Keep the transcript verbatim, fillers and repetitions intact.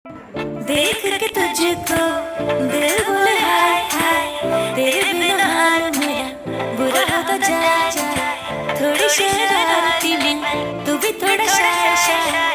देख के तुझको दिल बोले हाय हाय, तेरे बिना हाल मेरा बुरा होता जाए जाए। थोड़ी शरारती मैं, तू भी थोड़ा शाय शाय।